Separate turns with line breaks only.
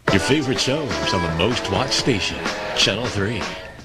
Your favorite shows on the most watched station, Channel 3.